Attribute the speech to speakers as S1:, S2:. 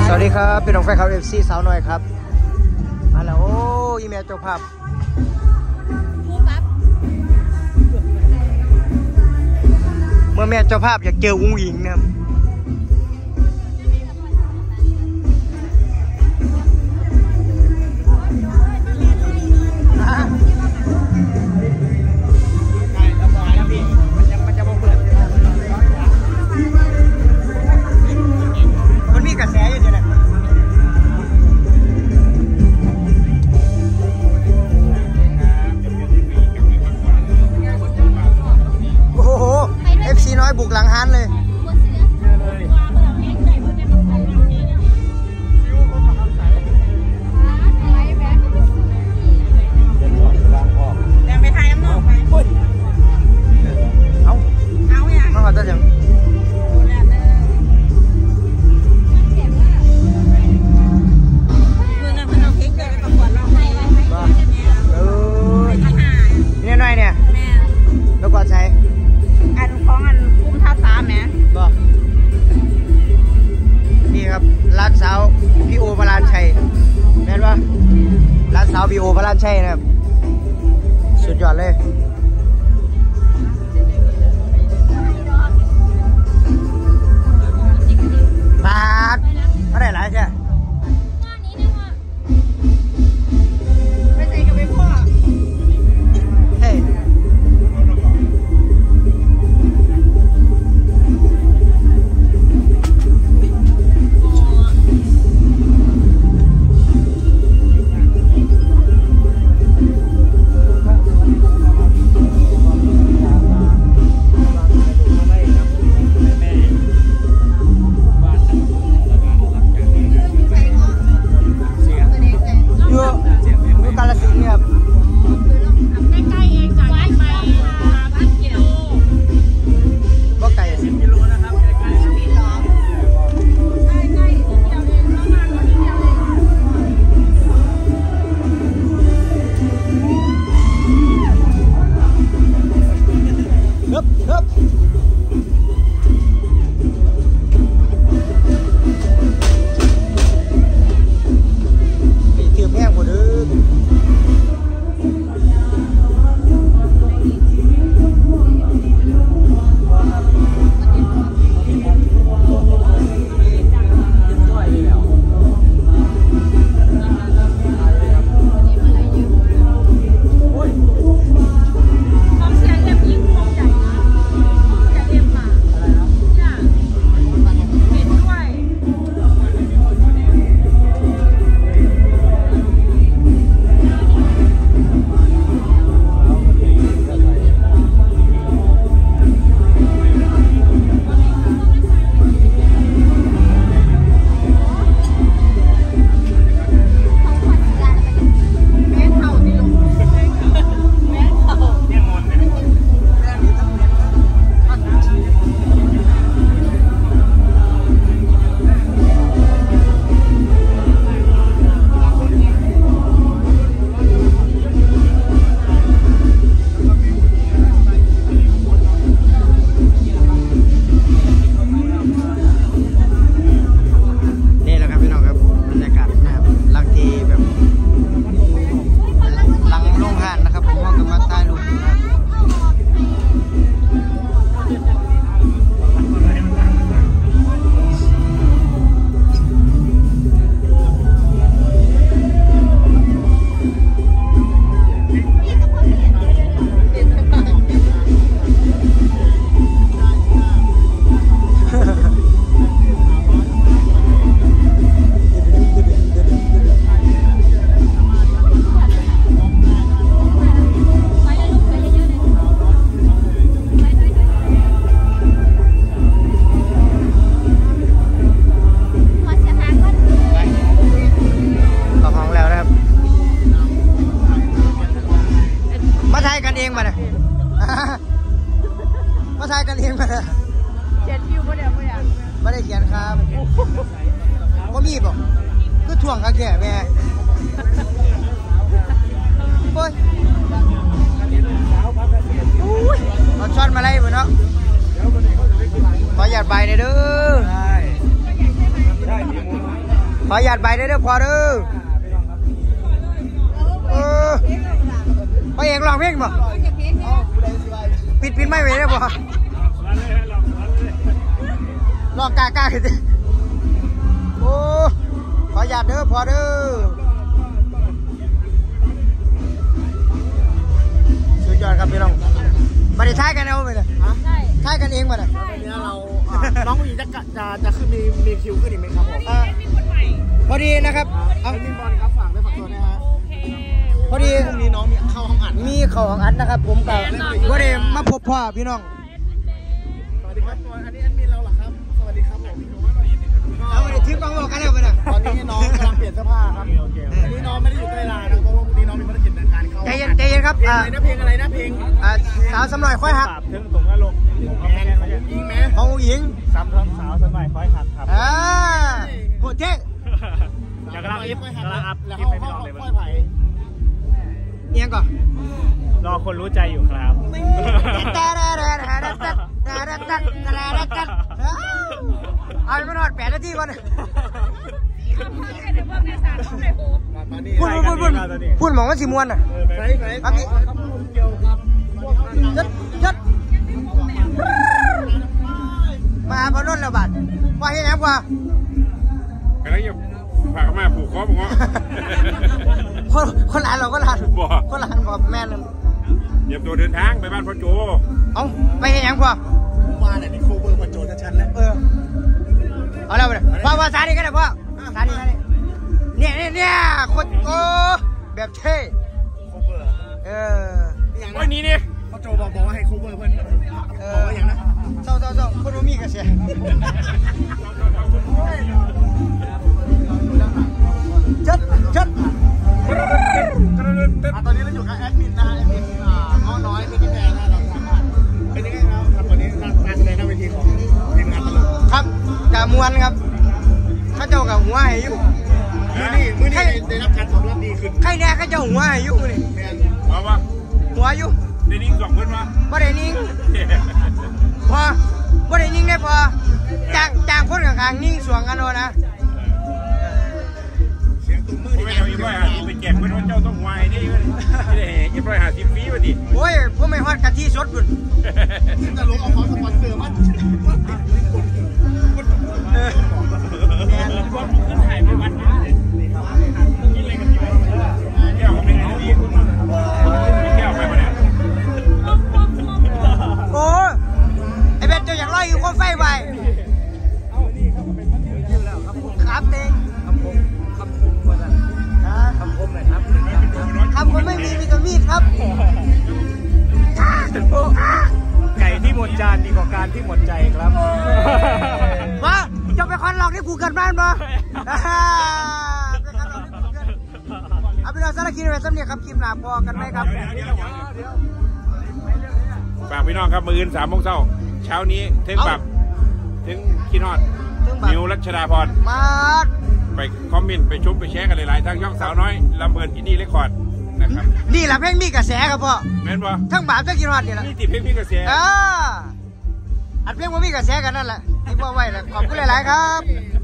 S1: สวัสดีครับพี่น้องแฟนคลับ FC สาวน้อยครับมาแล้วโอ้ยแม่เจ้าภาพเมื่อแม่เจ้าภาพอยากเจออุ้งอิงนะครับมันมีกระแสอยู่เนี่ยโอ้โห FC น้อยบุกหลังฮันเลยรักสาวพี่โอพลานชัยแม่นปะรักสาวพี่โอพลานชัยนะครับสุดยอดเลยบาทไม่ได้หลายใช่ไม่ใส่กับไปพ่อเฮ้ยมาถ่ายกันเองมาเขียนคิวไม่ได้เขียนครับว่ามีป่ะก็ถ่วงกันแก่แม่โอ้ยเอาช้อนมาไล่ไปเนาะขอหยาดใบหน่อยเด้อได้ขอหยาดใบได้เด้อพอเด้อพ่อเอกลองเพลงบ่ปิดไม่ไหวได้บ่ลองกล้าขึ้นดิโอ้ขอหยาดเด้อพอเด้อสุดยอดครับพี่น้องมาได้ท้ายกันเอาไปเลยท้ายกันเองมาเลย
S2: วันนี้เราน้องผู้หญิงจะขึ้นมีคิวขึ้นอีกไหมครับผม
S1: พอดีนะครับ
S2: เอามินบอลครับฝากด้วยฝากตัวนะฮะ
S1: พอดี
S2: พรุ่งนี้น้องมีเข้าห้องอัด
S1: นะครับผมกับพอดีมาพบพ่อพี่น้อง
S2: สวัสดีครับอันนี้แอดมินเราเหรอครับสวัสดีครับผม
S1: เอาไปทิ้งกล้องบอกกันเลยไปนะ
S2: ตอนนี้น้องกำลังเปลี่ยนเสื้อผ้าครับอันนี้น้องไม่ได้อยู่ใกล้ลานะเพราะว่าพรุ่งนี้น้องมีภารกิจในการเข้า
S1: ใจเย็นครับ
S2: เพลงอะไรนะเพลง
S1: สาวสำหน่อยค่อยหัก
S2: ถึงตรงอารมณ์ยิงไหม
S1: ของหญิง
S2: ซ้ำท้องสาวสำหน่อยค่อยหักครับ
S1: โหเจ๊
S2: จะกำลังอัพแล้วค่อยไผ่
S1: เอียงก่อน
S2: รอคนรู้ใจอยู่ครับ
S1: เอาไปนอน8 นาทีก่อนพูดหมองว่าสีมวนอ่ะครับพี่ยัดมาพอนนท์แล้วบัดว่าเห็นแล้วว่า
S3: อะไรอย่างฝากมาผูกคอผมว่า
S1: คนหลานเราก็หลานคนหลานบอกแม่เลย
S3: เตรียมตัวเดินทางไปบ้านพ่อโจ
S1: เอาไปเห็นยังกว่า
S2: มาเนี่ยนี่โคเวอร์พ่อโจชัดๆแล้ว
S1: เอาแล้วไปเลยพ่อสาดีกันเลยพ่อสาดีเนี่ยคนโอ้แบบเท่
S3: วันนี้เนี่ย
S2: พ่อโจบอกว่าให้โคเวอร์เพื่อนบอกว่าอย่างนั้น
S1: เศร้าคนรู้มีกันเสียจัด
S2: ตอนนี้เราอยู่กับแอดมินนะแอดมินง้อน้อยเป็นพี่แพรนะเราสามารถเป็นยังไงครับวันนี้การแสดงหน้าเวทีของทีมงานตลก
S1: ครับกะมวนครับข้าเจ้ากับหัวให้ยุ่
S2: มือนี่ได้รับการตอบรับดีขึ้น
S1: ใครแน่ข้าเจ้าหัวให้ยุ่นี่
S3: ว่า
S1: หัวยุ่
S3: ได้นิ่ง2 เพื่อนวะ
S1: บ่ได้นิ่งพอบ่ได้นิ่งได้พอจ้างคนกลางนิ่งสวงกันโน่นะ
S3: ไม่เอา150ไปแจกเพื่อนว่าเจ้าต้องวายนี่150 ฟรีมาดิ
S1: โอ้ยพวกไม่ฮอดกะทิสดบุญ
S2: จะลงเอาคอสปอนเซอร์มันขึ้นถ่ายไปวันนี้กินอะไรกันดี
S3: แก้วไม่ได้ดีแก้วไปมาเนี่ย
S1: โอ้ไอเบ็ดเจ้าอยากไล่อยู่คนไฟไปครับเต็งคำคมว่าจะคำคมหน่อยครับคำคมไม่มีแต่มีดครับ
S2: ไก่ที่หมดจานดีกว่าการที่หมดใจครับ
S1: มาจะไปคอนหลอกที่กูเกิดบ้านมาเอาไปเราสารคิดไปสำเนียงครับคิมหนาพอกันไหมครับ
S3: ฝากพี่น้องครับมืออื่น3 โมงเช้านี้ถึงแบบถึงคิดฮอดนิวรัชดาพร
S1: มา
S3: ไปคอมเมนต์ไปชมไปแชร์กันหลายๆทางช่องสาวน้อยลำเพลินอินดี้เรคคอร์ดนะครับ
S1: นี่แหละเพลงมีกระแสครับพ่อ
S3: แม่นป่ะ
S1: ทั้งบาปทั้งกินฮอดนี่แหละ
S3: นี่ติเพลงมีกระแส
S1: อันเพลงว่ามีกระแสกันนั่นแหละที่พ่อไว้แหละขอบคุณหลายๆครับ